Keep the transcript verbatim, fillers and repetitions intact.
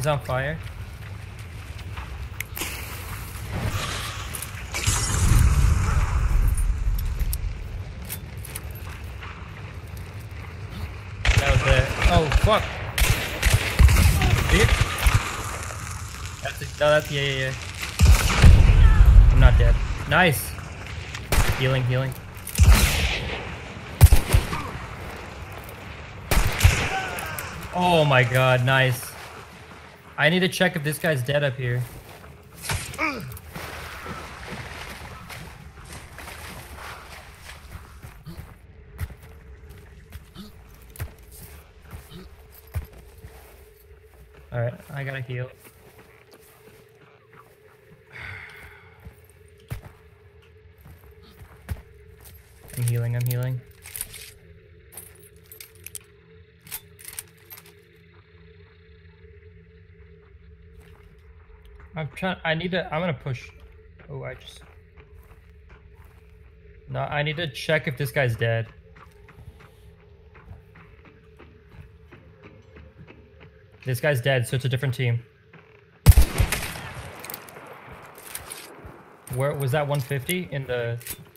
He's on fire. That was it. Oh fuck! Dude. That's it. No, that's yeah, yeah, yeah. I'm not dead. Nice. Healing, healing. Oh my god, nice. I need to check if this guy's dead up here. Alright, I gotta heal. I'm healing, I'm healing. I'm trying, I need to, I'm gonna push. Oh, I just. No, I need to check if this guy's dead. This guy's dead, so it's a different team. Where was that one fifty in the